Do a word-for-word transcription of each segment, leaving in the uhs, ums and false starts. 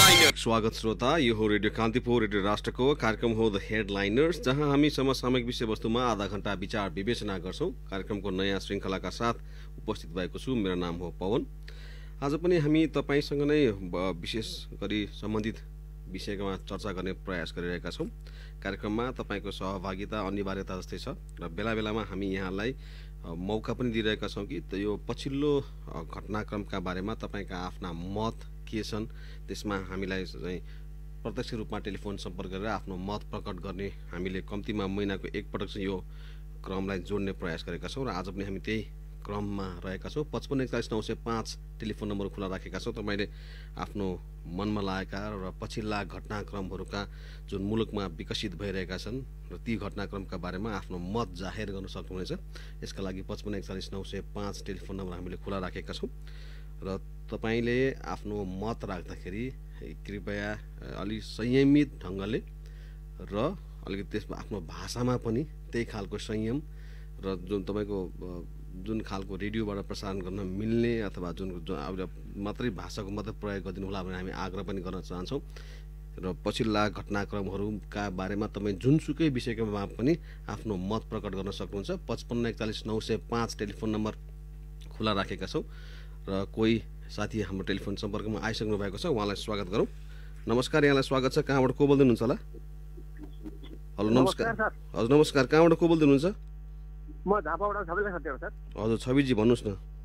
Headliner. स्वागत श्रोता, यो हो रेडियो कान्तिपुर रेडियो राष्ट्रको कार्यक्रम हो द हेडलाइनर्स, जहाँ हामी समसामयिक विषयवस्तुमा आधा घण्टा विचार विवेचना गर्छौं। कार्यक्रमको नयाँ श्रृङ्खलाका साथ उपस्थित भएको छु। मेरो नाम हो पवन। आज पनि हामी तपाईसँग नै विशेष गरी सम्बन्धित विषयमा चर्चा गर्ने प्रयास गरिरहेका छौं। कार्यक्रममा तपाईको सहभागिता अनिवार्यता जस्तै छ र बेला बेलामा हामी यहाँलाई मौका पनि दिइरहेका छौं कि यो पछिल्लो घटनाक्रमका बारेमा तपाईका आफ्ना मत के छन्, त्यसमा हामीलाई चाहिँ प्रत्यक्ष रूपमा टेलिफोन सम्पर्क गरेर आफ्नो मत प्रकट गर्ने हामीले कम्तीमा महिनाको एकपटक चाहिँ यो क्रमलाई जोड्ने प्रयास गरेका छौं र आज पनि हामी त्यही क्रममा रहेका छौं। पचपन्न एकचालिस नौ सय पाँच टेलिफोन नम्बर खुला राखेका छौं। तपाईले आफ्नो मनमा लागेका र पछिल्ला घटनाक्रमहरूका जुन मुलुकमा विकसित भइरहेका छन् र ती घटनाक्रमका बारेमा आफ्नो मत जाहेर गर्न सक्नुहुनेछ। यसका लागि पचपन्न एकचालिस नौ सय पाँच टेलिफोन नम्बर हामीले खुला राखेका छौं र तपाईले आफ्नो मत राख्दाखेरि कृपया अलि संयमित ढंगले र अलिकति त्यसमा आफ्नो भाषामा पनि त्यही खालको संयम र जुन तपाईको जुन खालको रेडियोबाट प्रसारण गर्न मिल्ने अथवा जुन मात्रै भाषाको मात्रै प्रयोग गरिदिनु होला भनेर हामी आग्रह पनि गर्न चाहन्छौं र पछिल्ला घटनाक्रमहरूका बारेमा तपाई जुनसुकै विषयमा पनि आफ्नो मत प्रकट गर्न सक्नुहुन्छ। पचपन्न एकचालिस नौ सय पाँच टेलिफोन नम्बर खुला राखेका छौं र कोही साथी हाम्रो टेलिफोन सम्पर्कमा आइसक्नु भएको छ, उहाँलाई स्वागत गरौँ। नमस्कार, यहाँलाई स्वागत छ। कहाँबाट को बोल्दै हुनुहुन्छ होला? हेलो, नमस्कार। हजुर नमस्कार, कहाँबाट को बोल्दै हुनुहुन्छ? म झापाबाट छविलाई सत्य हो सर। हजुर छविजी भन्नुहोस् न।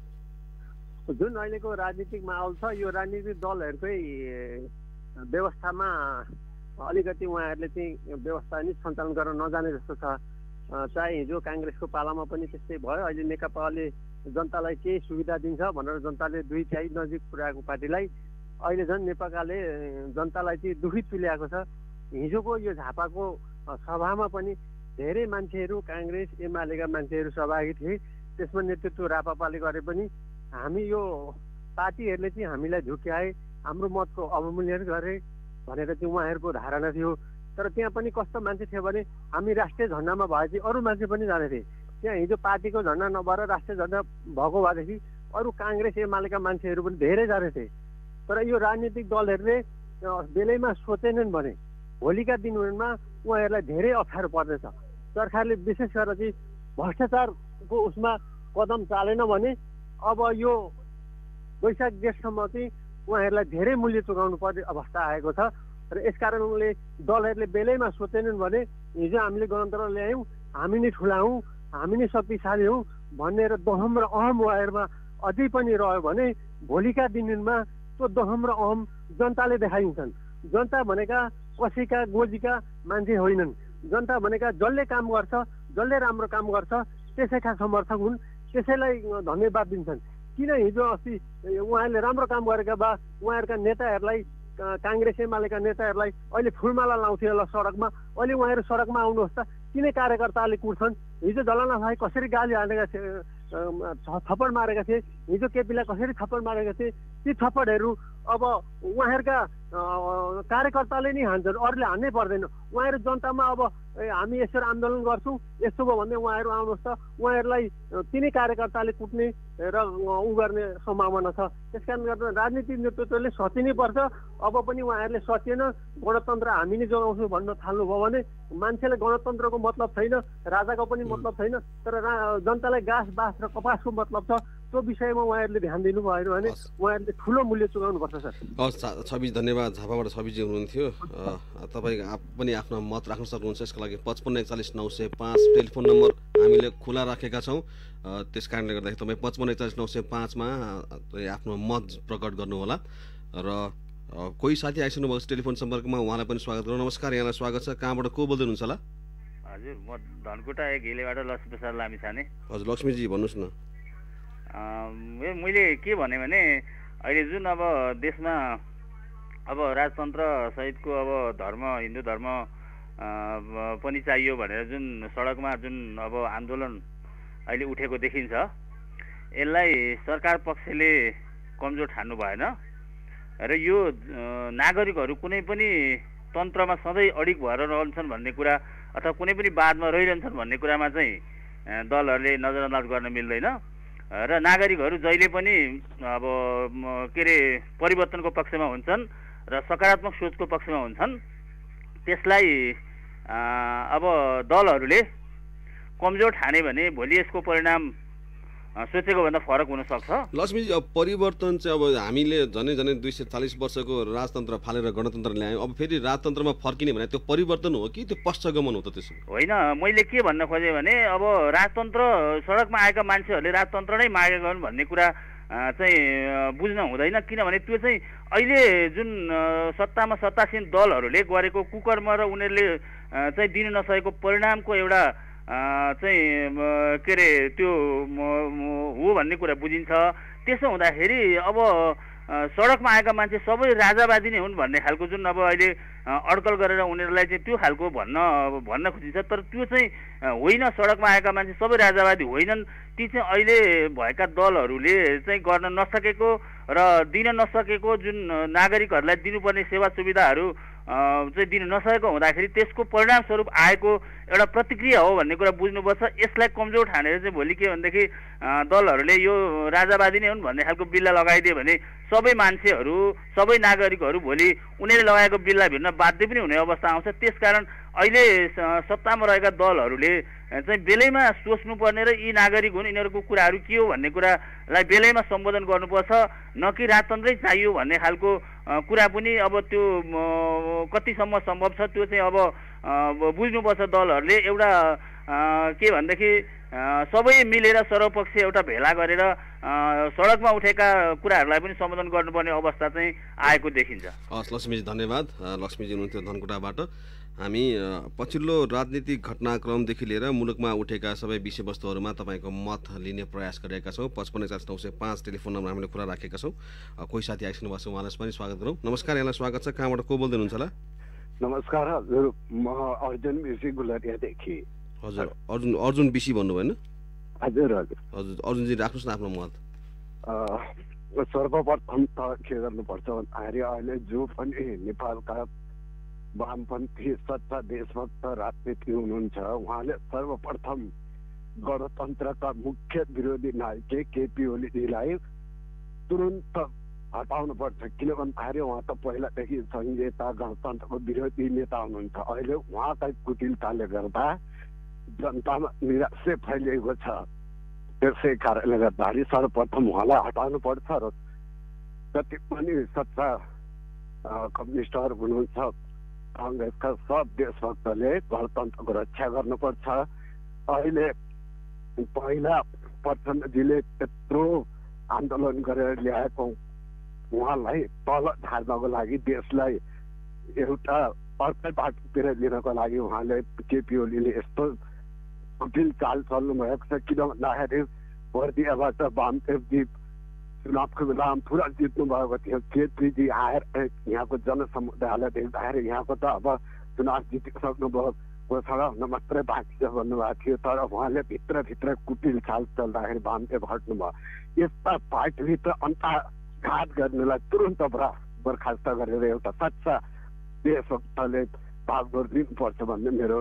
जुन अहिलेको राजनीतिक माहौल छ, यो राजनीतिक दलहरूकै व्यवस्थामा अलिकति उहाँहरूले चाहिँ व्यवस्था नै सञ्चालन गर्न नजाने जस्तो छ। चाहे हिजो काङ्ग्रेसको पालामा पनि त्यस्तै भयो। अहिले नेकपाले जनतालाई केही सुविधा दिन्छ भनेर जनताले दुई तिहाई नजिक पुर्याएको पार्टीलाई अहिले झन् नेपालले जनतालाई चाहिँ दुखी तुल्याएको छ। हिजोको यो झापाको सभामा पनि धेरै मान्छेहरू काङ्ग्रेस एमालेका मान्छेहरू सहभागी थिए। त्यसमा नेतृत्व रापापाले गरे पनि हामी यो पार्टीहरूले चाहिँ हामीलाई झुक्याए, हाम्रो मतको अवमूल्यन गरे भनेर चाहिँ उहाँहरूको धारणा थियो। तर त्यहाँ पनि कस्तो मान्छे थियो भने हामी राष्ट्रिय झन्डामा भए चाहिँ अरू मान्छे पनि जाने थिए। त्यहाँ हिजो पार्टीको झन्डा नभएर राष्ट्रिय झन्डा भएको भएदेखि अरू काङ्ग्रेस एमालेका मान्छेहरू पनि धेरै जाने थिए। तर यो राजनीतिक दलहरूले बेलैमा सोचेनन् भने भोलिका दिनमा उहाँहरूलाई धेरै अप्ठ्यारो पर्नेछ। सरकारले विशेष गरेर चाहिँ भ्रष्टाचारको उसमा कदम चालेन भने अब यो वैशाख जेठसम्म चाहिँ उहाँहरूलाई धेरै मूल्य चुकाउनु पर्ने अवस्था आएको छ र यसकारण उनले दलहरूले बेलैमा सोचेनन् भने हिजो हामीले गणतन्त्र ल्यायौँ, हामी नै ठुला हौँ, हामी नै शक्तिशाली हौँ भनेर दहम र अहम उहाँहरूमा अझै पनि रह्यो भने भोलिका दिनमा त्यो दहम र अहम जनताले देखाइन्छन्। जनता भनेका कसैका गोजीका मान्छे होइनन्। जनता भनेका जसले काम गर्छ, जसले राम्रो काम गर्छ त्यसैका समर्थक हुन्, त्यसैलाई धन्यवाद दिन्छन्। किन हिजो अस्ति उहाँहरूले राम्रो काम गरेका भए उहाँहरूका नेताहरूलाई, काङ्ग्रेस एमालेका नेताहरूलाई अहिले फुलमाला लाउँथे होला सडकमा, अहिले उहाँहरू सडकमा आउनुहोस् त, किन कार्यकर्ताले कुट्छन्? हिजो जलाना भाइ कसरी गाली हानेका थिए, थप्पड मारेका थिए, हिजो केपीलाई कसरी थप्पड मारेका थिए, ती थप्पडहरू अब उहाँहरूका कार्यकर्ताले नै हान्छन्, अरूले हान्नै पर्दैन। उहाँहरू जनतामा अब हामी यसरी आन्दोलन गर्छौँ यस्तो भयो भन्दै उहाँहरू आउनुहोस् त, उहाँहरूलाई तिनै कार्यकर्ताले कुट्ने र उ गर्ने सम्भावना छ। त्यसकारण गर्दा राजनीतिक नेतृत्वले सचिनै पर्छ। अब पनि उहाँहरूले सचेन गणतन्त्र हामी नै जोगाउँछौँ भन्न थाल्नुभयो भने मान्छेले गणतन्त्रको मतलब छैन, राजाको पनि मतलब छैन, तर जनतालाई घाँस बाँस र कपासको मतलब छ। त्यो विषयमा उहाँहरूले ध्यान दिनुभयो भने उहाँहरूले ठुलो मूल्य चुकाउनुपर्छ सर। हस् छवि, धन्यवाद। झापाबाट छविजी हुनुहुन्थ्यो। तपाईँ पनि आफ्नो मत राख्न सक्नुहुन्छ। यसको लागि पचपन्न एकचालिस नौ सय पाँच टेलिफोन नम्बर हामीले खुला राखेका छौँ। त्यस कारणले गर्दाखेरि तपाईँ पचपन्न एकचालिस नौ सय पाँचमा आफ्नो मत प्रकट गर्नुहोला। र कोही साथी आइसक्नु भएको छ टेलिफोन सम्पर्कमा, उहाँलाई पनि स्वागत गरौँ। नमस्कार, यहाँलाई स्वागत छ। कहाँबाट को बोल्दै हुनुहुन्छ होला? हजुर, म धनकुटा एक हिलेबाट लक्ष्मी प्रसाद लामिछाने। हजुर लक्ष्मीजी भन्नुहोस् न। मैले के भने भने अहिले जुन अब देशमा अब राजतन्त्र सहितको अब धर्म, हिन्दू धर्म पनि चाहियो भनेर जुन सडकमा जुन अब आन्दोलन अहिले उठेको देखिन्छ, यसलाई सरकार पक्षले कमजोर ठान्नु भएन र यो नागरिकहरू कुनै पनि तन्त्रमा सधैँ अडिग भएर रहन्छन् भन्ने कुरा अथवा कुनै पनि वादमा रहिरहन्छन् भन्ने कुरामा चाहिँ दलहरूले नजरअन्दाज गर्न मिल्दैन र नागरिकहरू जहिले पनि अब के अरे परिवर्तनको पक्षमा हुन्छन् र सकारात्मक सोचको पक्षमा हुन्छन् त्यसलाई अब दलहरूले कमजोर ठाने भने भोलि यसको परिणाम सोचेको भन्दा फरक हुन सक्छ। लक्ष्मीजी, अब परिवर्तन चाहिँ अब हामीले झनै झनै दुई सय चालिस वर्षको राजतन्त्र फालेर गणतन्त्र ल्यायौँ, अब फेरि राजतन्त्रमा फर्किने भने त्यो परिवर्तन हो कि त्यो पश्चगमन हो त? त्यसो होइन, मैले के भन्न खोजेँ भने अब राजतन्त्र सडकमा आएका मान्छेहरूले राजतन्त्र नै मागेका हुन् भन्ने कुरा चाहिँ बुझ्न हुँदैन, किनभने त्यो चाहिँ अहिले जुन सत्तामा सत्तासीन दलहरूले गरेको कुकर्म र उनीहरूले चाहिँ दिन नसकेको परिणामको एउटा चाहिँ के अरे त्यो हो भन्ने कुरा बुझिन्छ। त्यसो हुँदाखेरि अब सडकमा आएका मान्छे सबै राजावादी नै हुन् भन्ने खालको जुन अब अहिले अड्कल गरेर उनीहरूलाई चाहिँ त्यो खालको भन्न भन्न खोजिन्छ, तर त्यो चाहिँ होइन। सडकमा आएका मान्छे सबै राजावादी होइनन्। ती चाहिँ अहिले भएका दलहरूले चाहिँ गर्न नसकेको र दिन नसकेको जुन नागरिकहरूलाई दिनुपर्ने सेवा सुविधाहरू चाहिँ दिन नसकेको हुँदाखेरि त्यसको परिणामस्वरूप आएको एउटा प्रतिक्रिया हो भन्ने कुरा बुझ्नुपर्छ। यसलाई कमजोर ठानेर चाहिँ भोलि के भनेदेखि दलहरूले यो राजावादी नै हुन् भन्ने खालको बिल्ला लगाइदियो भने सबै मान्छेहरू सबै नागरिकहरू भोलि उनीहरूले लगाएको बिल्ला भिड्न बाध्य पनि हुने अवस्था आउँछ। त्यसकारण अहिले सत्तामा रहेका दलहरूले चाहिँ बेलैमा सोच्नुपर्ने र यी नागरिक हुन् यिनीहरूको कुराहरू के हो भन्ने कुरालाई बेलैमा सम्बोधन गर्नुपर्छ, न कि राजतन्त्रै चाहियो भन्ने खालको कुरा पनि अब त्यो कतिसम्म सम्भव छ त्यो चाहिँ अब बुझ्नुपर्छ दलहरूले। एउटा के भनेदेखि सबै मिलेर सर्वपक्षीय एउटा भेला गरेर सडकमा उठेका कुराहरूलाई पनि सम्बोधन गर्नुपर्ने अवस्था चाहिँ आएको देखिन्छ। हस् लक्ष्मीजी, धन्यवाद। लक्ष्मीजी हुनुहुन्थ्यो धनकुटाबाट। हामी पछिल्लो राजनीतिक घटनाक्रमदेखि लिएर मुलुकमा उठेका सबै विषयवस्तुहरूमा तपाईँको मत लिने प्रयास गरेका छौँ। पचपन्न चालिस नौ सय पाँच टेलिफोन नम्बर हामीले खुला राखेका छौँ। कोही साथी आइसक्नु भएको छ, उहाँलाई पनि स्वागत गरौँ। नमस्कार, यहाँलाई स्वागत छ। कहाँबाट को बोल्दै हुनुहुन्छ होला? नमस्कार हजुर, म अर्जुन बिसी गुलरियादेखि। हजुर, अर्जुन अर्जुन बिसी भन्नु भएन? हजुर हजुर हजुर अर्जुनजी, राख्नुहोस् न आफ्नो मत। सर्वप्रथम त के गर्नुपर्छ भन्दाखेरि अहिले जो पनि नेपालका वामपन्थी सच्चा देशभक्त राजनीति हुनुहुन्छ उहाँले सर्वप्रथम गणतन्त्रका मुख्य विरोधी नायक केपी ओलीजीलाई तुरुन्त हटाउनुपर्छ। किन भन्दाखेरि उहाँ त पहिलादेखि संहिता गणतन्त्रको विरोधी नेता हुनुहुन्छ। अहिले उहाँकै कुटिलताले गर्दा जनतामा निराशा फैलिएको छ। त्यसै कारणले गर्दाखेरि सर्वप्रथम उहाँलाई हटाउनु पर्छ र जति पनि सच्चा कम्युनिस्टहरू हुनुहुन्छ काङ्ग्रेसका सब देशभक्तले गणतन्त्रको रक्षा गर्नुपर्छ। अहिले पहिला प्रचण्डजीले त्यत्रो आन्दोलन गरेर ल्याएको उहाँलाई तल झार्नको लागि देशलाई एउटा अर्कै बाटोतिर लिनको लागि उहाँले केपी ओलीले यस्तो कुटिल चाल चल्नु भएको छ। किन भन्दाखेरि बर्दियाबाट वामदेवजी चुनावको बेलामा पुरा जित्नु भएको थियो। केपीजी आएर यहाँको जनसमुदायलाई देख्दाखेरि यहाँको त अब चुनाव जितिसक्नु भयो, घोषणा हुन मात्रै बाँकी छ भन्नुभएको थियो। तर उहाँले भित्रभित्र कुटिल चाल चल्दाखेरि वामदेव हट्नुभयो। यस्ता पार्टीभित्र अन्तर्घात गर्नेलाई तुरन्त बर्खास्त गरेर एउटा सच्चा देशभक्तले भागदौड दिनुपर्छ भन्ने मेरो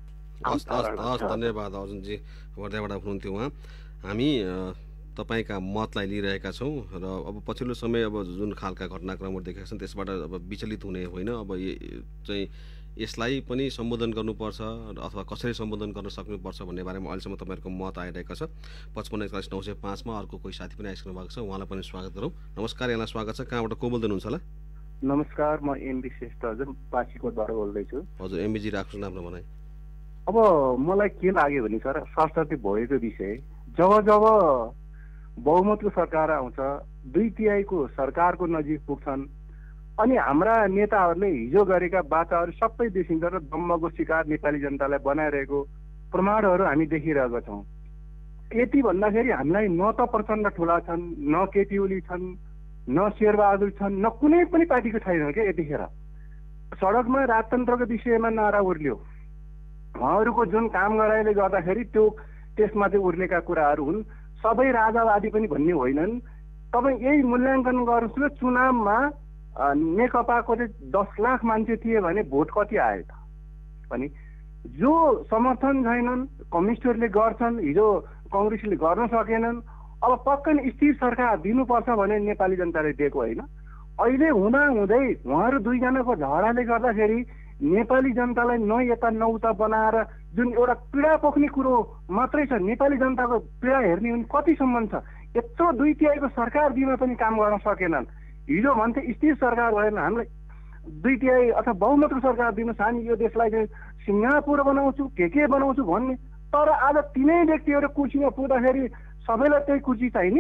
धन्यवाद। अर्जुनजी वर्धाबाट हुनुहुन्थ्यो उहाँ। हामी तपाईँका मतलाई लिइरहेका छौँ र अब पछिल्लो समय अब जुन खालका घटनाक्रमहरू देखेका छन् त्यसबाट अब विचलित हुने होइन। अब चाहिँ यसलाई पनि सम्बोधन गर्नुपर्छ अथवा कसरी सम्बोधन गर्न सक्नुपर्छ भन्ने बारेमा अहिलेसम्म तपाईँहरूको मत आइरहेको छ। पचपन्न एकचालिस नौ सय पाँचमा अर्को कोही साथी पनि आइसक्नु भएको छ, उहाँलाई पनि स्वागत गरौँ। नमस्कार, यहाँलाई स्वागत छ। कहाँबाट को बोल्दै हुनुहुन्छ होला? नमस्कार, म एमबी श्रेष्ठ हजुर पासीकोटबाट बोल्दैछु। हजुर एमबीजी, राख्नुहोस् न आफ्नो भनाइ। अब मलाई के लाग्यो भने सर सरस्वती भएको विषय जब जब बहुमतको सरकार आउँछ दुई तिहाईको सरकारको नजिक पुग्छन् अनि हाम्रा नेताहरूले हिजो गरेका बाचाहरू सबै देखिन्छ र दम्मको शिकार नेपाली जनतालाई बनाइरहेको प्रमाणहरू हामी देखिरहेका छौँ। यति भन्दाखेरि हामीलाई न त प्रचण्ड ठुला छन्, न केपी ओली छन्, न शेरबहादुर छन्, न कुनै पनि पार्टीको छैन क्या। यतिखेर सडकमा राजतन्त्रको विषयमा नारा उर्ल्यो, उहाँहरूको जुन काम गराइले गर्दाखेरि त्यो त्यसमा चाहिँ उर्लेका कुराहरू हुन्। सबै राजावादी पनि भन्ने होइनन्। तपाईँ यही मूल्याङ्कन गर्नुहोस् न, चुनावमा नेकपाको चाहिँ दस लाख मान्छे थिए भने भोट कति आयो त? अनि जो समर्थन छैनन् कम्युनिस्टहरूले गर्छन्, हिजो कङ्ग्रेसले गर्न सकेनन्। अब पक्कै स्थिर सरकार दिनुपर्छ भने नेपाली जनताले दिएको होइन, अहिले हुँदा हुँदै उहाँहरू दुईजनाको झगडाले गर्दाखेरि नेपाली जनतालाई न यता न उता बनाएर जुन एउटा पीडा पोख्ने कुरो मात्रै छ, नेपाली जनताको पीडा हेर्ने भने कतिसम्म छ। यत्रो दुई तिहाईको सरकार दिनमा पनि काम गर्न सकेनन्। हिजो भन्थे स्थिर सरकार भएन, हामीलाई दुई तिहाई अथवा बहुमतको सरकार दिनुहोस्, हामी यो देशलाई चाहिँ सिङ्गापुर बनाउँछु के के बनाउँछु भन्ने। तर आज तिनै व्यक्तिहरू कुर्सीमा पुग्दाखेरि सबैलाई त्यही कुर्सी चाहिने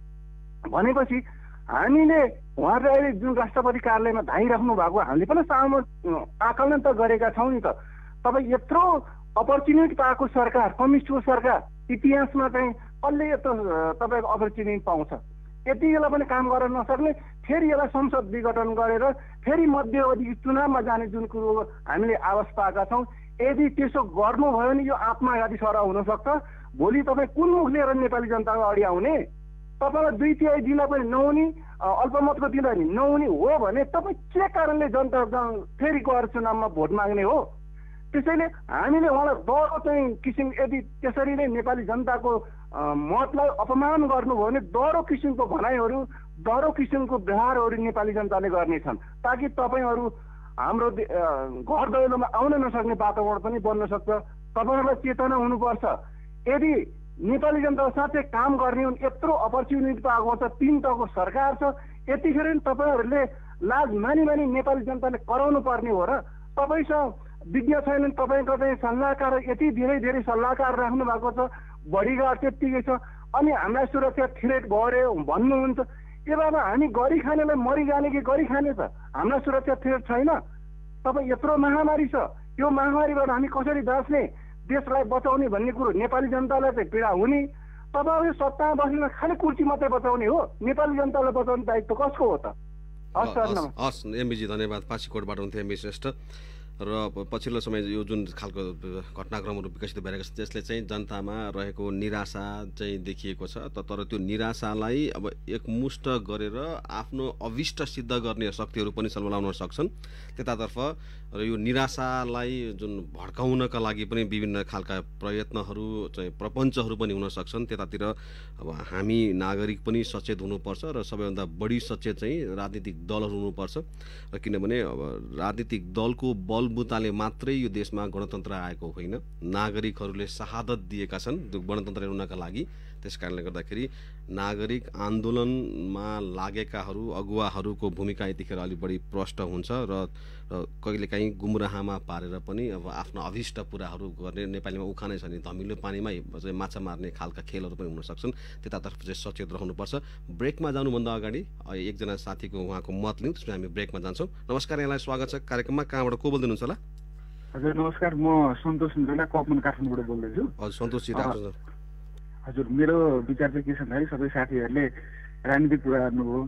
भनेपछि हामीले उहाँहरूले अहिले जुन राष्ट्रपति कार्यालयमा धाइराख्नु भएको हामीले पनि सामु आकलन त गरेका छौँ नि त। तपाईँ यत्रो अपर्च्युनिटी पाएको सरकार, कम्युनिस्टको सरकार इतिहासमा चाहिँ कसले यत्रो तपाईँको अपर्च्युनिटी पाउँछ? यति बेला पनि काम गर्न नसक्ने, फेरि यसलाई संसद विघटन गरेर फेरि मध्यावधि चुनावमा जाने जुन कुरो हामीले आवाज पाएका छौँ। यदि त्यसो गर्नुभयो भने यो आत्मघाती सरह हुनसक्छ। भोलि तपाईँ कुन मुख लिएर नेपाली जनताको अगाडि आउने? तपाईँलाई दुई तिहाई दिँदा पनि नहुने, अल्पमतको दिँदा नि नहुने हो भने तपाईँ के कारणले जनता फेरि गएर चुनावमा भोट माग्ने हो? त्यसैले हामीले उहाँलाई डरो चाहिँ किसिम यदि त्यसरी नै नेपाली जनताको मतलाई अपमान गर्नुभयो भने डरो किसिमको भनाइहरू, डरो किसिमको व्यवहारहरू नेपाली जनताले गर्नेछन्, ताकि तपाईँहरू हाम्रो घर दैलोमा आउन नसक्ने वातावरण पनि बन्न सक्छ। तपाईँहरूलाई चेतना हुनुपर्छ। यदि नेपाली जनताको साथै काम गर्ने हुन्, यत्रो अपर्च्युनिटी पाएको छ, तिन तहको सरकार छ, यतिखेर तपाईँहरूले लाज मानि मानि नेपाली जनताले कराउनु पर्ने हो र? तपाईँसँग विज्ञ छैनन्, तपाईँको चाहिँ सल्लाहकार यति धेरै धेरै सल्लाहकार राख्नु भएको छ, बडीगार्ड त्यत्तिकै छ, अनि हामीलाई सुरक्षा थ्रेट भयो भन्नुहुन्छ। ए बाबा, हामी गरी खानेलाई मरिजाने कि गरी खाने छ? हामीलाई सुरक्षा थ्रेट छैन। तपाईँ यत्रो महामारी छ, यो महामारीबाट हामी कसरी बाँच्ने, देशलाई बचाउने भन्ने कुरो नेपाली जनतालाई चाहिँ पीडा हुने। तपाईँ सत्तामा बस्ने खालि कुर्सी मात्रै बचाउने हो, नेपाली जनतालाई बचाउने दायित्व कसको हो त? हस् सर, हस् एमबीजी धन्यवाद। पासीकोटबाट हुन्थ्यो एमबी श्रेष्ठ। र पछिल्लो समय यो जुन खालको घटनाक्रमहरू विकसित भइरहेको छ त्यसले चाहिँ जनतामा रहेको निराशा चाहिँ देखिएको छ। तर त्यो निराशालाई अब एकमुष्ट गरेर आफ्नो अभिष्ट सिद्ध गर्ने शक्तिहरू पनि सल्लाउन सक्छन् त्यतातर्फ। र यो निराशालाई जुन भड्काउनका लागि पनि विभिन्न खालका प्रयत्नहरू चाहिँ प्रपञ्चहरू पनि हुन सक्छन्। त्यतातिर अब हामी नागरिक पनि सचेत हुनुपर्छ र सबैभन्दा बढी सचेत चाहिँ राजनीतिक दलहरू हुनुपर्छ। र किनभने अब राजनीतिक दलको बल बुताले मात्रै यो देशमा गणतन्त्र आएको होइन, नागरिकहरूले शहादत दिएका छन् गणतन्त्र ल्याउनका लागि। त्यस कारणले गर्दाखेरि नागरिक आन्दोलनमा लागेकाहरू अगुवाहरूको भूमिका यतिखेर अलिक बढी प्रष्ट हुन्छ र कहिलेकाहीँ गुमराहमा पारेर पनि अब आफ्नो अभिष्ट पुराहरू गर्ने, नेपालीमा उखानै छ नि, धमिलो पानीमै चाहिँ माछा मार्ने खालका खेलहरू पनि हुन सक्छन्। त्यतातर्फ चाहिँ सचेत रहनुपर्छ। ब्रेकमा जानुभन्दा अगाडि एकजना साथीको उहाँको मत लिउँ, त्यसपछि हामी ब्रेकमा जान्छौँ। नमस्कार, यहाँलाई स्वागत छ कार्यक्रममा। कहाँबाट को बोल्दै हुनुहुन्छ होला? हजुर नमस्कार, म सन्तोष मिला कपन काठमाडौँबाट बोल्दैछु। हजुर सन्तोषजी, राख्नु। हजुर, मेरो विचार चाहिँ के छ भन्दाखेरि सबै साथीहरूले राजनीतिक कुरा गर्नुभयो।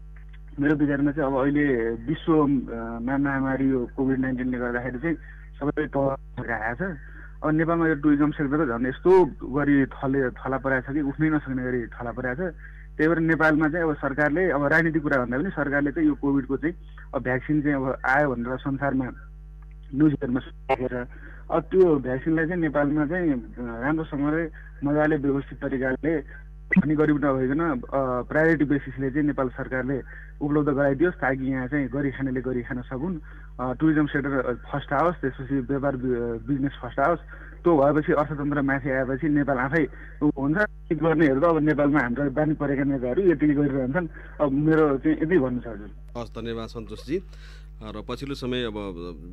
मेरो विचारमा चाहिँ अब अहिले विश्वमा महामारी यो कोभिड नाइन्टिनले गर्दाखेरि चाहिँ सबै तल आएको छ। अब नेपालमा यो टुरिज्म सेक्टर त झन् यस्तो गरी थले थला परेको छ कि उठ्नै नसक्ने गरी थला परेको छ। त्यही भएर नेपालमा चाहिँ अब सरकारले अब राजनीतिक कुरा भन्दा पनि सरकारले चाहिँ यो कोभिडको चाहिँ अब भ्याक्सिन चाहिँ अब आयो भनेर संसारमा न्युजहरूमा राखेर अब त्यो भ्याक्सिनलाई चाहिँ नेपालमा चाहिँ राम्रोसँगले मजाले व्यवस्थित तरिकाले अनि गरिब नभइकन प्रायोरिटी बेसिसले चाहिँ नेपाल सरकारले उपलब्ध गराइदियोस् ताकि यहाँ चाहिँ गरी खानेले गरी खान सकुन्। टुरिज्म सेक्टर फर्स्ट आओस्, त्यसपछि व्यापार बिजनेस फर्स्ट आओस्। त्यो भएपछि अर्थतन्त्र माथि आएपछि नेपाल आफै हुन्छ। गर्नेहरू त अब नेपालमा हाम्रो बानी परेका नेताहरू यति गरिरहन्छन्। अब मेरो चाहिँ यति भन्नु छ। हजुर हस्, धन्यवाद सन्तोषजी। र पछिल्लो समय अब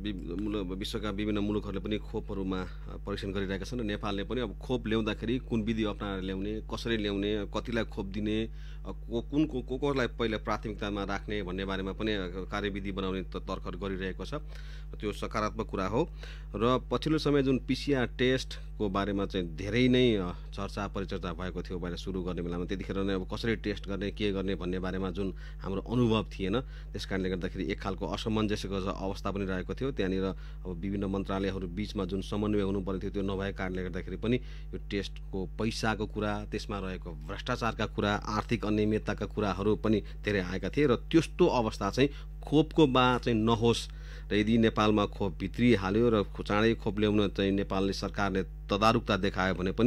विश्वका विभिन्न मुलुकहरूले पनि खोपहरूमा परीक्षण गरिरहेका छन् र नेपालले पनि अब खोप ल्याउँदाखेरि कुन विधि अपनाएर ल्याउने, कसरी ल्याउने, कतिलाई खोप दिने, कुन को को कोलाई पहिला प्राथमिकतामा राख्ने भन्ने बारेमा पनि कार्यविधि बनाउने तर्खर गरिरहेको छ। त्यो सकारात्मक कुरा हो। र पछिल्लो समय जुन पिसिआर टेस्टको बारेमा चाहिँ धेरै नै चर्चा परिचर्चा भएको थियो पहिला सुरु गर्ने बेलामा, त्यतिखेर नै अब कसरी टेस्ट गर्ने, के गर्ने भन्ने बारेमा जुन हाम्रो अनुभव थिएन, त्यस कारणले गर्दाखेरि एक खालको असमञ्जस्यको अवस्था पनि रहेको थियो। त्यहाँनिर अब विभिन्न मन्त्रालयहरू बिचमा जुन समन्वय हुनुपर्ने थियो त्यो नभएको कारणले गर्दाखेरि पनि यो टेस्टको पैसाको कुरा, त्यसमा रहेको भ्रष्टाचारका कुरा, आर्थिक अनियमितताका कुराहरू पनि धेरै आएका थिए। र त्यस्तो अवस्था चाहिँ खोपको बा चाहिँ नहोस् र यदि नेपालमा खोप भित्रिहाल्यो र चाँडै खोप ल्याउन चाहिँ नेपालले सरकारले तदारुकता देखायो भने पनि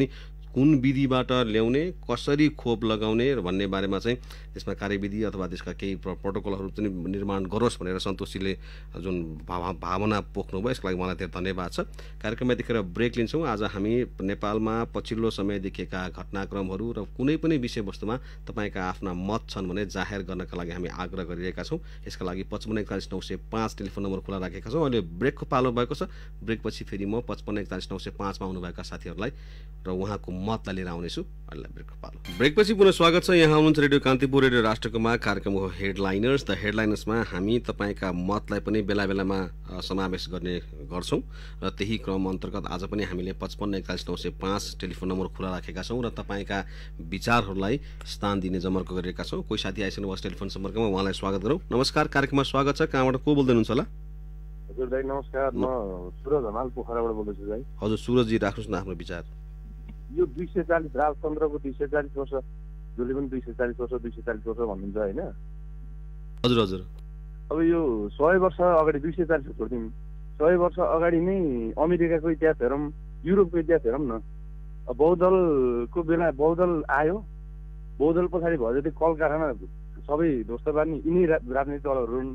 कुन विधिबाट ल्याउने, कसरी खोप लगाउने भन्ने बारेमा चाहिँ त्यसमा कार्यविधि अथवा त्यसका केही प्रोटोकलहरू पनि निर्माण गरोस् भनेर सन्तोषीले जुन भावना पोख्नुभयो यसको लागि मलाई धेरै धन्यवाद छ। कार्यक्रममा यतिखेर ब्रेक लिन्छौँ। आज हामी नेपालमा पछिल्लो समय देखिएका घटनाक्रमहरू र कुनै पनि विषयवस्तुमा तपाईँका आफ्ना मत छन् भने जाहेर गर्नका लागि हामी आग्रह गरिरहेका छौँ। यसका लागि पचपन्न एकचालिस नौ सय पाँच टेलिफोन नम्बर खुला राखेका छौँ। अहिले ब्रेकको पालो भएको छ। ब्रेकपछि फेरि म पचपन्न एकचालिस नौ सय पाँचमा आउनुभएका साथीहरूलाई र उहाँको मतलाई लिएर आउनेछु। अहिले ब्रेकको पालो। ब्रेकपछि पुनः स्वागत छ। यहाँ हुनुहुन्छ रेडियो कान्तिपुर रेडियो राष्ट्रकोमा कार्यक्रम हो हेडलाइनर्स। द हेडलाइनर्समा हामी तपाईँका मतलाई पनि बेला बेलामा समावेश गर्ने गर्छौँ र त्यही क्रम अन्तर्गत आज पनि हामीले पचपन्न एकचालिस नौ सय पाँच टेलिफोन नम्बर खुला राखेका छौँ र तपाईँका विचारहरूलाई स्थान दिने जमर्को गरिरहेका छौँ। कोही साथी आइसक्नु भएको टेलिफोन सम्पर्कमा उहाँलाई स्वागत गरौँ। नमस्कार, कार्यक्रममा स्वागत छ। कहाँबाट को बोल्दै हुनुहुन्छ होला? हजुर दाइ नमस्कार, म सुरज हमाल पोखराबाट बोल्दैछु दाइ। हजुर सुरजजी, राख्नुहोस् न आफ्नो विचार। यो दुई सय चालिस राजतन्त्रको दुई सय चालिस वर्ष, जसले पनि दुई सय चालिस वर्ष दुई सय चालिस वर्ष भन्नुहुन्छ होइन? हजुर हजुर। अब यो सय वर्ष अगाडि दुई सय चालिस छोडिदिउँ, सय वर्ष अगाडि नै अमेरिकाको इतिहास हेरौँ, युरोपको इतिहास हेरौँ न। बहुदलको बेला बहुदल आयो, बहुदल पछाडि भयो जति कल कारखाना सबै ध्वस्त पार्ने यिनै राजनीतिक दलहरू हुन्।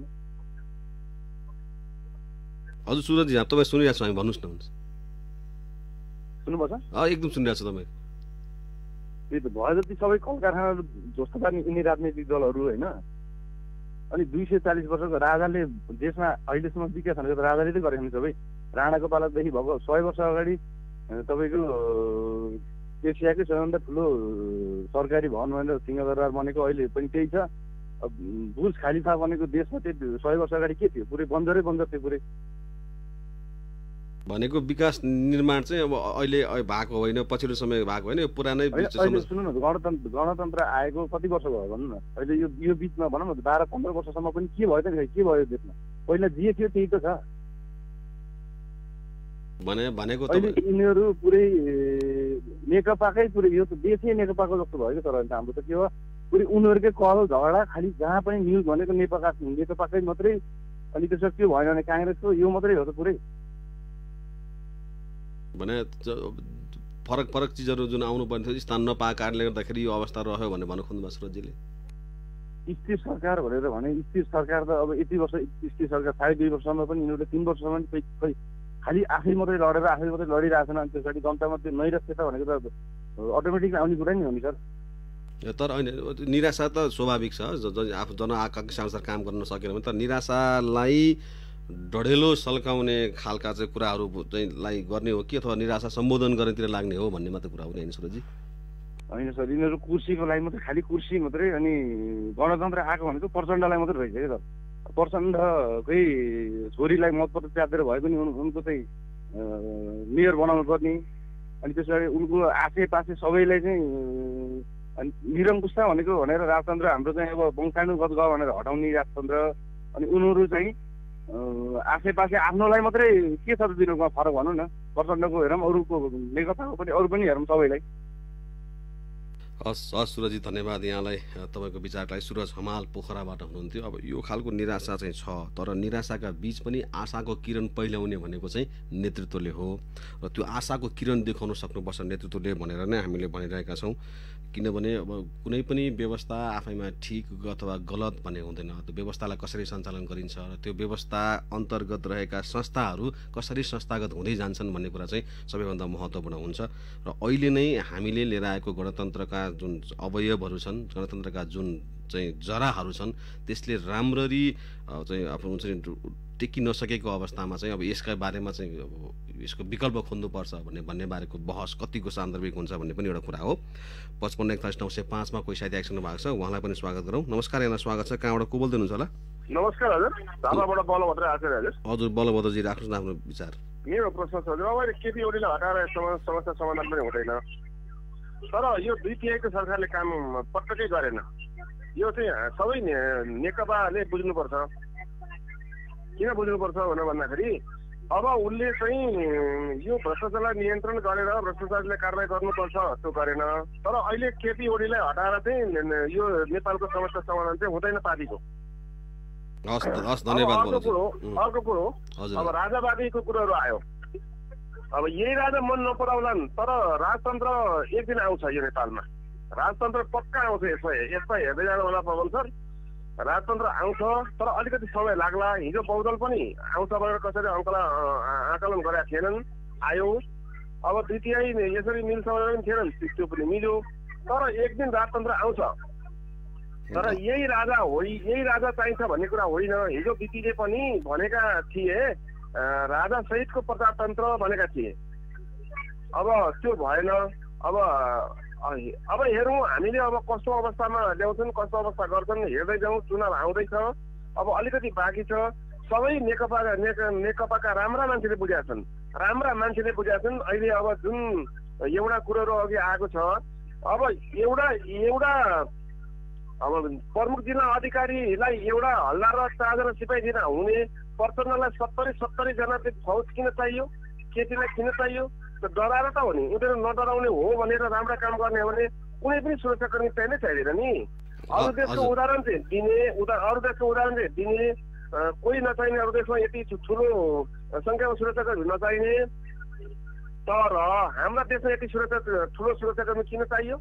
हजुर सुरजजी, तपाईँ सुनिरहेको छु, हामी भन्नुहोस् न। हुन्छ, सुन्नुपर्छ? एकदम सुनिरहेको छु तपाईँ। त्यही त भयो जति सबै कल कारखानाहरू ध्वस्त पार्ने यिनै राजनीतिक दलहरू होइन। अनि दुई सय चालिस वर्षको राजाले देशमा अहिलेसम्म विकास भनेको त राजाले त गरेको सबै। राणाको पालादेखि भएको सय वर्ष अगाडि तपाईँको एसियाकै सबैभन्दा ठुलो सरकारी भवन भनेर सिंहदरबार बनेको अहिले पनि त्यही छ। बुर्ज खालिफा बनेको देशमा त्यही सय वर्ष अगाडि के थियो? पुरै बन्जरै बन्जर थियो पुरै। भनेको विकास निर्माण चाहिँ अब अहिले भएको होइन, पछिल्लो समय भएको होइन, यो पुरानै। अहिले सुन्नु न, गणतन्त्र गणतन्त्र आएको कति वर्ष भयो भन्नु न? अहिले यो यो बिचमा भनौँ न बाह्र पन्ध्र वर्षसम्म पनि के भयो त? के भयो देशमा? पहिला जे थियो त्यही त छ भने भनेको। अहिले यिनीहरू पुरै नेकपाकै पुरै यो त देशै नेकपाको जस्तो भयो कि। तर अहिले हाम्रो त के हो, पुरै उनीहरूकै कल झगडा खालि। जहाँ पनि न्युज भनेको नेकपा नेकपाकै मात्रै। अनि त्यसमा के भएन भने काङ्ग्रेसको यो मात्रै हो त पुरै। भने फरक फरक चिजहरू जुन आउनु पर्ने थियो स्थान नपाएको कारणले गर्दाखेरि यो अवस्था रह्यो भन्ने भन्नु खोज्नुभयो सुरजीले। स्थिर सरकार भनेर भने स्थिर सरकार त अब यति वर्ष स्थिर सरकार साढे दुई वर्षसम्म पनि यिनीहरूले तिन वर्षसम्म पनि खै खालि आफै मात्रै लडेर आफै मात्रै लडिरहेछन्। अनि त्यसपछि जनतामा त्यो नैराश्यता भनेको त अटोमेटिकली आउने कुरा नि हो नि सर। तर होइन, निराशा त स्वाभाविक छ। आफू जनआकाङ्क्षा अनुसार काम गर्न सकेन भने त निराशालाई डढेलो सल्काउने खालका चाहिँ कुराहरू चाहिँ लाई गर्ने हो कि अथवा निराशा सम्बोधन गर्नेतिर लाग्ने हो भन्ने मात्रै कुरा हो नि होइन सुरजी? होइन सर, यिनीहरू कुर्सीको लागि मात्रै, खालि कुर्सी मात्रै। अनि गणतन्त्र आएको भनेको प्रचण्डलाई मात्रै रहेछ क्या सर। प्रचण्डकै छोरीलाई मतपत्र च्यापेर भए पनि उनको चाहिँ मेयर बनाउनु पर्ने। अनि त्यस पछाडि उनको आसेपासे सबैलाई चाहिँ निरङ्कुशता भनेको भनेर राजतन्त्र हाम्रो चाहिँ अब वंशानुगत ग भनेर हटाउने राजतन्त्र। अनि उनीहरू चाहिँ आसेपासे आफ्नोलाई मात्रै के छ त दिनुमा फरक भनौँ न। प्रचण्डको हेरौँ, अरूको नेकपाको पनि, अरू पनि हेरौँ सबैलाई। हस् हस् सुरजी, धन्यवाद यहाँलाई, तपाईँको विचारलाई। सुरज हमाल पोखराबाट हुनुहुन्थ्यो। अब यो खालको निराशा चाहिँ छ, तर निराशाका बीच पनि आशाको किरण पहिल्याउने भनेको चाहिँ नेतृत्वले हो र त्यो आशाको किरण देखाउन सक्नुपर्छ नेतृत्वले भनेर नै हामीले भनिरहेका छौँ। किनभने अब कुनै पनि व्यवस्था आफैमा ठिक अथवा गलत भन्ने हुँदैन। त्यो व्यवस्थालाई कसरी सञ्चालन गरिन्छ र त्यो व्यवस्था अन्तर्गत रहेका संस्थाहरू कसरी संस्थागत हुँदै जान्छन् भन्ने कुरा चाहिँ सबैभन्दा महत्त्वपूर्ण हुन्छ। र अहिले नै हामीले लिएर आएको गणतन्त्रका जुन अवयवहरू छन्, गणतन्त्रका जुन चाहिँ जराहरू छन्, त्यसले राम्ररी चाहिँ आफ्नो चाहिँ टेकि नसकेको अवस्थामा चाहिँ अब यसका बारेमा चाहिँ यसको विकल्प खोज्नुपर्छ भन्ने भन्ने बारेको बहस कतिको सान्दर्भिक हुन्छ भन्ने पनि एउटा कुरा हो। पचपन्न एकचालिस नौ सय पाँचमा कोही साथी आइसक्नु भएको छ, उहाँलाई पनि स्वागत गरौँ। नमस्कार, यहाँलाई स्वागत छ। कहाँबाट को बोल्दै हुनुहुन्छ होला? नमस्कार हजुर, धामाबाट बलभद्र आचार्य हजुर। हजुर बलभद्रजी, राख्नुहोस् न आफ्नो विचार। मेरो प्रश्न छ हजुर, अब अहिले केपी ओलीलाई हटाएर समस्या समाधान पनि हुँदैन। तर यो दुई तिहाईको सरकारले काम पटक्कै गरेन। यो चाहिँ सबै नेकपाले बुझ्नुपर्छ। किन बुझ्नुपर्छ भनेर भन्दाखेरि अब उसले चाहिँ यो भ्रष्टाचारलाई नियन्त्रण गरेर भ्रष्टाचारले कारवाही गर्नुपर्छ, त्यो गरेन। तर अहिले केपी ओलीलाई हटाएर चाहिँ यो नेपालको समस्या समाधान चाहिँ हुँदैन पार्टीको। हस् हस्, धन्यवाद। अर्को कुरो अर्को कुरो अब राजावादीको कुरोहरू आयो। अब यही राजा मन नपराउलान्, तर राजतन्त्र एक दिन आउँछ यो नेपालमा। राजतन्त्र पक्का आउँछ। यसमा यसमा हेर्दै जानु होला पवन सर, राजतन्त्र आउँछ, तर अलिकति समय लाग्ला। हिजो बहुदल पनि आउँछ भनेर कसरी अङ्कला आकलन गरेका थिएनन्, आयो। अब द्वितीय यसरी मिल्छ भनेर पनि थिएनन्, त्यो पनि मिल्यो। तर एक दिन राजतन्त्र आउँछ। तर यही राजा हो, यही राजा चाहिन्छ भन्ने कुरा होइन। हिजो बिपीले पनि भनेका थिए राजा सहितको प्रजातन्त्र भनेका थिए। अब त्यो भएन। अब अब हेरौँ हामीले अब कस्तो अवस्थामा ल्याउँछन्, कस्तो अवस्था गर्छन्, हेर्दै जाउँ। चुनाव आउँदैछ, अब अलिकति बाँकी छ। सबै नेकपा नेकपाका राम्रा मान्छेले बुझेका छन्, राम्रा मान्छेले बुझेका छन्। अहिले अब जुन एउटा कुरोहरू अघि आएको छ, अब एउटा एउटा अब प्रमुख जिल्ला अधिकारीलाई एउटा हल्दार र चारजना सिपाही दिन हुने, प्रचण्डलाई सत्तरी सत्तरी जना फौज किन चाहियो, केटीलाई किन चाहियो? डराएर त हो नि, उनीहरू नडराउने हो भनेर राम्रा काम गर्ने हो भने कुनै पनि सुरक्षाकर्मी चाहिने चाहिँदैन नि। अरू देशको उदाहरण चाहिँ दिने, उदा अरू देशको उदाहरण चाहिँ दिने, कोही नचाहिने, अरू देशमा यति ठुलो सङ्ख्यामा सुरक्षाकर्मी नचाहिने, तर हाम्रा देशमा यति सुरक्षा ठुलो सुरक्षाकर्मी किन चाहियो?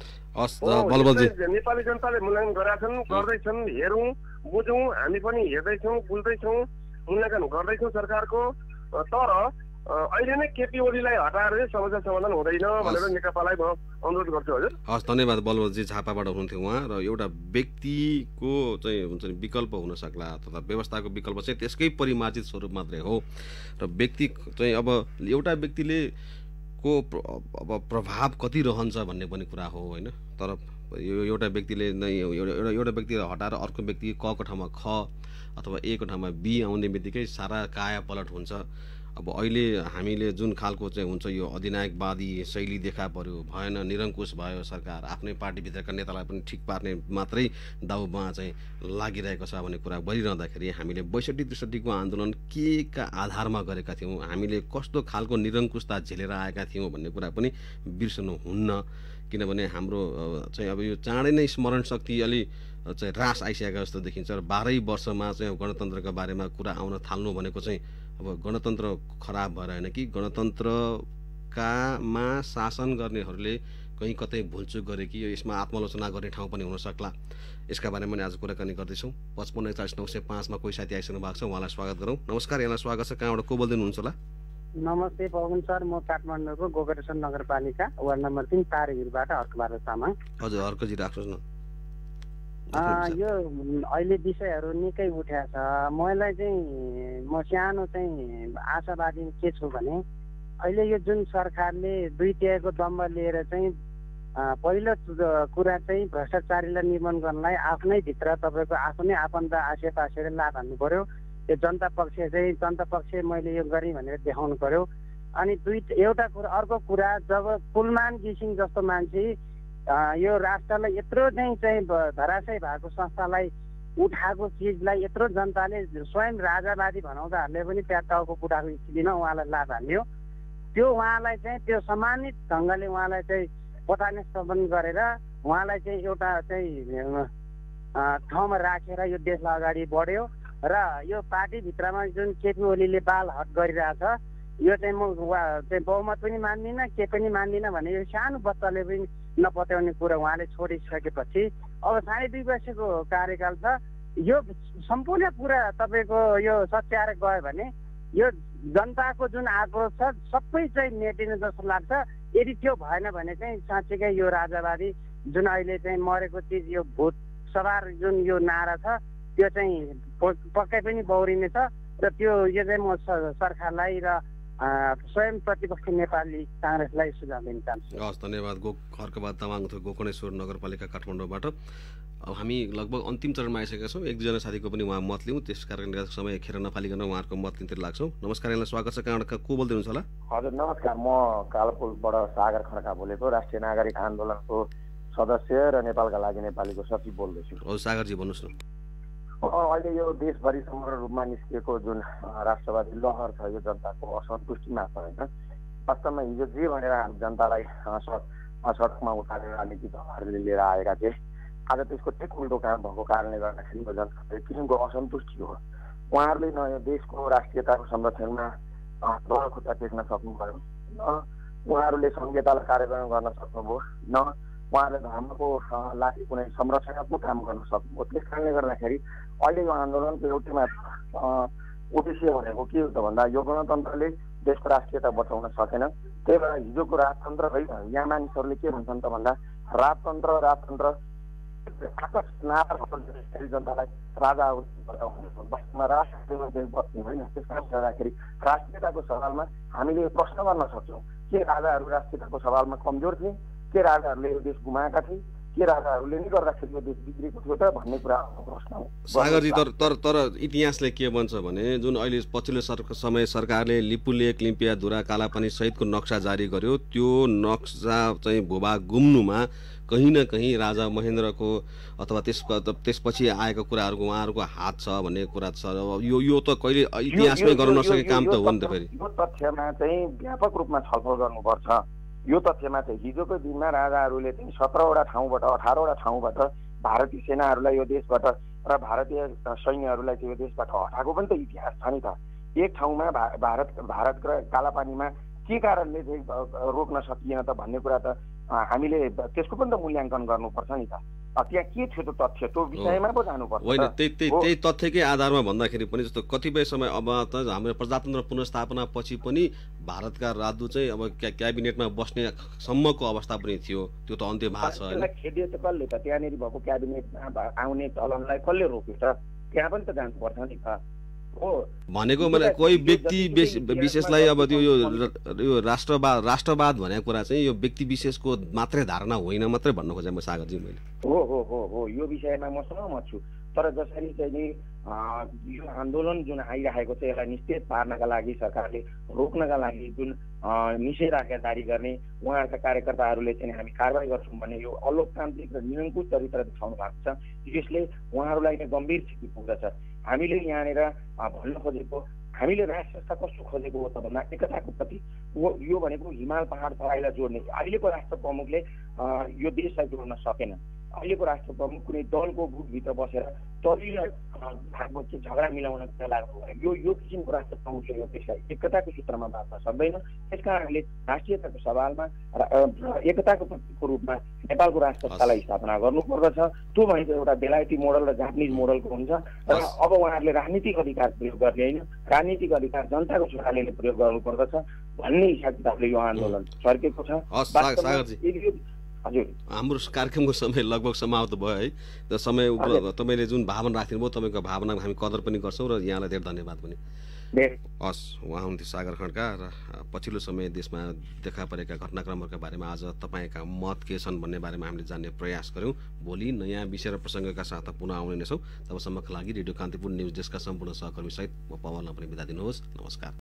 नेपाली जनताले मूल्याङ्कन गरेका छन्, गर्दैछन्। हेरौँ, बुझौँ, हामी पनि हेर्दैछौँ, बुझ्दैछौँ, मूल्याङ्कन गर्दैछौँ सरकारको। तर अहिले नै केपी ओलीलाई हटाएर समस्या समाधान हुँदैन भनेर नेकपालाई म अनुरोध गर्छु। हजुर हस्, धन्यवाद। बलवन्तजी झापाबाट हुनुहुन्थ्यो उहाँ, र एउटा व्यक्तिको चाहिँ हुन्छ नि विकल्प हुन सक्ला, तथा व्यवस्थाको विकल्प चाहिँ त्यसकै परिमार्जित स्वरूप मात्रै हो। र व्यक्ति चाहिँ अब एउटा व्यक्तिले को अब प्रभाव कति रहन्छ भन्ने पनि कुरा हो होइन। तर यो एउटा व्यक्तिले नै एउटा एउटा व्यक्तिलाई हटाएर अर्को व्यक्ति क को ठाउँमा ख अथवा ए को ठाउँमा बी आउने बित्तिकै सारा काया पलट हुन्छ। अब अहिले हामीले जुन खालको चाहिँ हुन्छ यो अधिनायकवादी शैली देखा पर्यो, भएन, निरङ्कुश भयो सरकार, आफ्नै पार्टीभित्रका नेतालाई पनि ठिक पार्ने मात्रै दाउमा चाहिँ लागिरहेको छ भन्ने कुरा गरिरहँदाखेरि हामीले बैसठी त्रिसठीको आन्दोलन के का आधारमा गरेका थियौँ, हामीले कस्तो खालको निरङ्कुशता झेलेर आएका थियौँ भन्ने कुरा पनि बिर्सनु हुन्न। किनभने हाम्रो चाहिँ अब यो चाँडै नै स्मरण शक्ति अलि चाहिँ ह्रास आइसकेको जस्तो देखिन्छ। र बाह्रै वर्षमा चाहिँ गणतन्त्रका बारेमा कुरा आउन थाल्नु भनेको चाहिँ अब गणतन्त्र खराब भएर होइन कि गणतन्त्रकामा शासन गर्नेहरूले कहीँ कतै भुलचुक गरे कि यसमा आत्मालोचना गर्ने ठाउँ पनि हुन सक्ला। यसका बारेमा पनि आज कुराकानी गर्दैछौँ। पचपन्न एकचालिस नौ सय पाँचमा कोही साथी आइसक्नु भएको छ, उहाँलाई स्वागत गरौँ। नमस्कार, यहाँलाई स्वागत छ। कहाँबाट को बोल्दै हुनुहुन्छ होला? नमस्ते पवन सर, म काठमाडौँको गोकर्णेश्वर नगरपालिका वार्ड नम्बर तीन तारेभिरबाट हर्कबहादुर तामाङ। हजुर, हर्कजी राख्नुहोस् न। यो अहिले विषयहरू निकै उठ्या छ। मलाई चाहिँ म सानो चाहिँ आशावादी के छु भने अहिले यो जुन सरकारले दुई तिहाईको दम्ब लिएर चाहिँ पहिलो कुरा चाहिँ भ्रष्टाचारीलाई निर्मूलन गर्नलाई आफ्नै भित्र तपाईँको आफ्नै आफन्त आसेपासेर लाभ हान्नु पर्यो। त्यो जनता पक्ष चाहिँ जनता पक्ष मैले यो गरेँ भनेर देखाउनु पर्यो। अनि दुई एउटा कुरा, अर्को कुरा जब कुलमान घिसिङ जस्तो मान्छे यो राष्ट्रलाई यत्रो चाहिँ चाहिँ धराशय भएको संस्थालाई उठाएको चिजलाई यत्रो जनताले स्वयं राजावादी भनाउँदाहरूले पनि प्याटाउको कुटाको स्थितिमा उहाँलाई लाभ हान्यो। त्यो उहाँलाई चाहिँ त्यो सम्मानित ढङ्गले उहाँलाई चाहिँ पठाने सम्बन्ध गरेर उहाँलाई चाहिँ एउटा चाहिँ ठाउँमा राखेर यो देशलाई अगाडि बढ्यो। र यो पार्टीभित्रमा जुन केपी ओलीले बाल हट गरिरहेछ, यो चाहिँ म चाहिँ बहुमत पनि मान्दिनँ, के पनि मान्दिनँ भने यो सानो बच्चाले पनि नपत्याउने कुरा उहाँले छोडिसकेपछि अब साढे दुई वर्षको कार्यकाल छ। यो सम्पूर्ण कुरा तपाईँको यो सच्याएर गयो भने यो जनताको जुन आक्रोश छ सबै चाहिँ मेटिने जस्तो लाग्छ। यदि त्यो भएन भने चाहिँ साँच्चीकै यो राजावादी जुन अहिले चाहिँ मरेको चिज यो भूत सवार जुन यो नारा छ त्यो चाहिँ पक्कै पनि बौरिनेछ। र त्यो यो चाहिँ म सरकारलाई र स्वयं प्रतिपक्ष नेपाली काङ्ग्रेसलाई सुझाव दिन चाहन्छु। हस्, धन्यवाद। गो हर्कबहादुर तामाङ थियो गोकर्णेश्वर नगरपालिका काठमाडौँबाट। अब हामी लगभग अन्तिम चरणमा आइसकेका छौँ। एक दुईजना साथीको पनि उहाँ मत लिउँ, त्यस कारणले समय खेर नफालिकन उहाँहरूको मत लिनतिर लाग्छौँ। नमस्कार, यहाँलाई स्वागत छ। कहाँबाट को बोल्दै हुनुहुन्छ होला? हजुर नमस्कार, म कालपुलबाट सागर खड्का बोलेको, राष्ट्रिय नागरिक आन्दोलनको सदस्य र नेपालका लागि नेपालीको सचिव बोल्दैछु। हजुर सागरजी, भन्नुहोस् न। अहिले यो देशभरि समग्र रूपमा निस्किएको जुन राष्ट्रवादी लहर छ यो जनताको असन्तुष्टि मात्र होइन, वास्तवमा हिजो जे भनेर हामी जनतालाई सडकमा उठालेर राजनीतिक दलहरूले लिएर आएका थिए, आज त्यसको ठिक उल्टो काम भएको कारणले गर्दाखेरि यो जनताको एक किसिमको असन्तुष्टि हो। उहाँहरूले न यो देशको राष्ट्रियताको संरक्षणमा दल खुट्टा टेक्न सक्नुभयो, न उहाँहरूले संहितालाई कार्यान्वयन गर्न सक्नुभयो, न उहाँहरूले धर्मको लागि कुनै संरक्षणात्मक काम गर्न सक्नुभयो। त्यस कारणले गर्दाखेरि अहिले यो आन्दोलनको एउटै मात्र उद्देश्य भनेको के हो त भन्दा यो गणतन्त्रले देशको राष्ट्रियता बचाउन सकेन। त्यही भएर हिजोको राजतन्त्र है, यहाँ मानिसहरूले के भन्छन् त भन्दा राजतन्त्र राजतन्त्र जनतालाई राजा बस्तीमा राष्ट्रिय बस्ने होइन। त्यस कारणले गर्दाखेरि राष्ट्रियताको सवालमा हामीले प्रश्न गर्न सक्छौँ, के राजाहरू राष्ट्रियताको सवालमा कमजोर थिए, के राजाहरूले यो देश गुमाएका थिए, के राजाहरूले नै गर्दाखेरि यो देश बिग्रेको थियो त भन्ने कुरा प्रश्न हो। सागरजी, तर तर तर इतिहासले के भन्छ भने जुन अहिले पछिल्लो सर समय सरकारले लिपुलेक लिम्पियाधुरा कालापानी सहितको नक्सा जारी गर्यो, त्यो नक्सा चाहिँ भूभाग गुम्नुमा कहीँ न कहीँ राजा महेन्द्रको अथवा त्यस त्यसपछि आएको कुराहरूको उहाँहरूको हात छ भन्ने कुरा छ। यो यो त कहिले इतिहासमै गर्न नसकेको काम त हो नि त। फेरि यो तथ्यमा चाहिँ व्यापक रूपमा छलफल गर्नुपर्छ। यो तथ्यमा चाहिँ हिजोको दिनमा राजाहरूले चाहिँ सत्रवटा ठाउँबाट अठारवटा ठाउँबाट भारतीय सेनाहरूलाई यो देशबाट र भारतीय सैन्यहरूलाई चाहिँ यो देशबाट हटाएको पनि त इतिहास छ नि त। एक ठाउँमा भारत भारत र कालापानीमा के कारणले चाहिँ रोक्न सकिएन त भन्ने कुरा त हामीले त्यसको पनि त मूल्याङ्कन गर्नुपर्छ नि त। त्यहाँ के थियो त तथ्य, त्यो विषयमा पो जानुपर्छ। होइन, त्यही त्यही त्यही तथ्यकै आधारमा भन्दाखेरि पनि जस्तो कतिपय समय अब त हाम्रो प्रजातन्त्र पुनर्स्थापना पछि पनि भारतका राजदूत चाहिँ अब क्याबिनेटमा बस्ने सम्मको अवस्था पनि थियो। त्यो त अन्त्य भएको छ होइन। खेदियो त कसले त त्यहाँनिर भएको क्याबिनेटमा आउने चलनलाई कसले रोक्यो त? त्यहाँ पनि त जानुपर्छ नि त। भनेको मैले कोही व्यक्ति विशेषलाई अब त्यो यो राष्ट्रवाद राष्ट्रवाद भनेको कुरा चाहिँ यो व्यक्ति विशेषको मात्रै धारणा होइन मात्रै भन्न खोजेँ म सागरजी मैले। हो हो हो हो यो विषयमा म सहमत छु। तर जसरी चाहिँ नि यो आन्दोलन जुन आइरहेको छ यसलाई निश्चित पार्नका लागि सरकारले रोक्नका लागि जुन निषेधाज्ञा जारी गर्ने उहाँहरूका कार्यकर्ताहरूले चाहिँ हामी कारवाही गर्छौँ भने यो अलोकतान्त्रिक र निरङ्कुश चरित्र देखाउनु भएको छ। यसले उहाँहरूलाई नै गम्भीर स्थिति पुग्दछ। हामीले यहाँनिर भन्न खोजेको हामीले राष्ट्रता कस्तो खोजेको हो त भन्दा एकताको प्रति यो भनेको हिमाल पहाड तराईलाई जोड्ने। अहिलेको राष्ट्र प्रमुखले यो देशलाई जोड्न सकेन। अहिलेको राष्ट्र प्रमुख कुनै दलको गुटभित्र बसेर दलीय भागमा चाहिँ झगडा मिलाउन लागेको भयो। यो यो किसिमको राष्ट्र प्रमुखले यो देशलाई एकताको सूत्रमा बाँध्न सक्दैन। त्यस कारणले राष्ट्रियताको सवालमा एकताको प्रतीकको रूपमा नेपालको राष्ट्रतालाई स्थापना गर्नुपर्दछ। त्यो भनेको एउटा बेलायती मोडल र जापानिज मोडलको हुन्छ र अब उहाँहरूले राजनीतिक अधिकार प्रयोग गर्ने होइन, राजनीतिक अधिकार जनताको छोराले प्रयोग गर्नुपर्दछ भन्ने हिसाब किताबले यो आन्दोलन सर्केको छ। हजुर, हाम्रो कार्यक्रमको समय लगभग समाप्त भयो है। त समय तपाईँले जुन भावना राख्नुभयो तपाईँको भावनाको हामी कदर पनि गर्छौँ र यहाँलाई धेरै धन्यवाद पनि। हस्, उहाँ हुनुहुन्थ्यो सागर खड्का र पछिल्लो समय देशमा देखा परेका घटनाक्रमहरूका बारेमा आज तपाईँका मत के छन् भन्ने बारेमा हामीले जान्ने प्रयास गऱ्यौँ। भोलि नयाँ विषय र प्रसङ्गका साथ पुनः आउने नै छौँ। तबसम्मका लागि रेडियो कान्तिपुर न्युज डेस्कका सम्पूर्ण सहकर्मी सहित म पवनलाई पनि बिदा दिनुहोस्। नमस्कार।